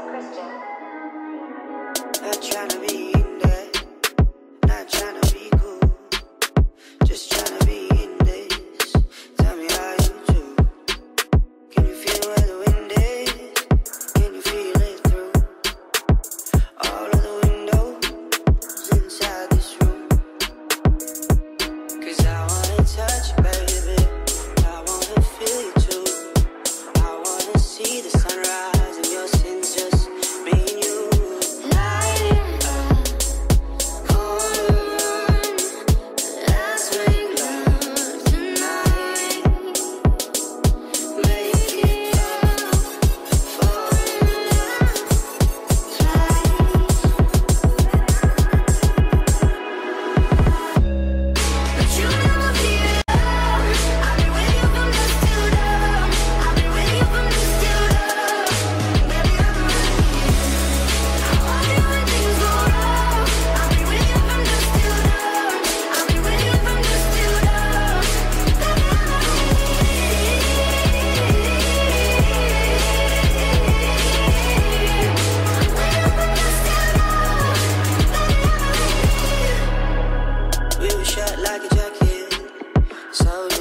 Not tryna be in there, not tryna be cool, just tryna be in this. Tell me how you do. Can you feel where the wind is? Can you feel it through all of the windows inside this room? 'Cause I wanna touch you, baby, I wanna feel you too. I wanna see the sunrise and your sins, just me and you. So